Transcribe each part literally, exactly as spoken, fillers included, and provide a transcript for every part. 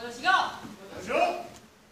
我的起告。 行。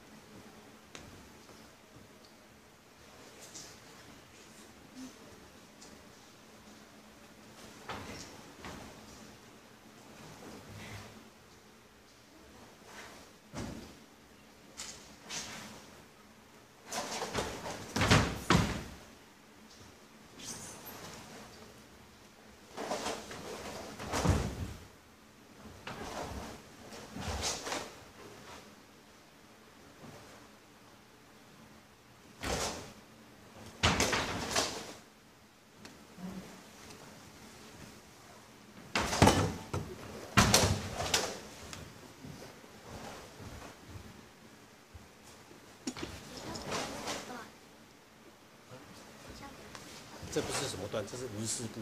这不是什么段，这是无事部。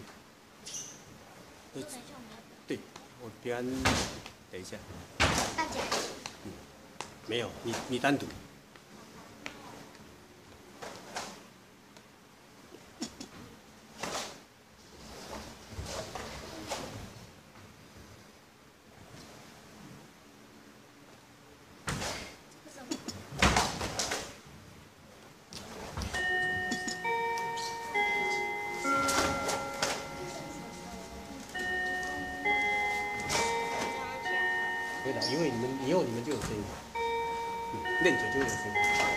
对，我平安，等一下。 大家。 嗯，没有，你你单独。因为你们以后你们就有声音，嗯，练久就会有声音。